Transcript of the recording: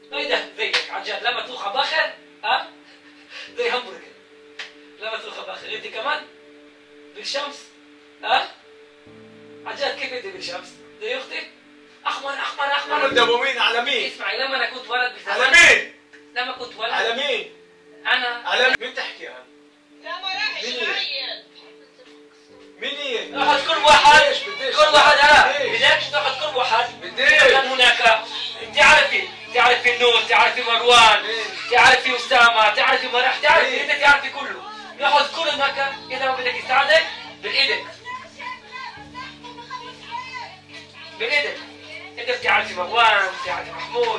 ايه ده زيك عن جد لما تطوخها باخر ها زي همبرجر لما تطوخها باخر. انت كمان بالشمس ها عن جد كيف انت بالشمس زي اختي احمر احمر احمر. ده ابو مين على مين؟ اسمعي لما انا كنت ولد بالزمان على مين؟ لما كنت ولد على مين؟ انا على مين تحكي عنه؟ لا ما راح يتغير. مين هي؟ ناخذ كل واحد بديش كل واحد ها بديش. بدكش ناخذ كل واحد. بديش. كان هناك تعرفي نور تعرفي مروان تعرفي اسامه تعرفي مرح تعرفي انت تعرفي كله. ناخذ كل هناك اذا بدك يساعدك بالايدك بالايدك. انت بتعرفي مروان بتعرفي محمود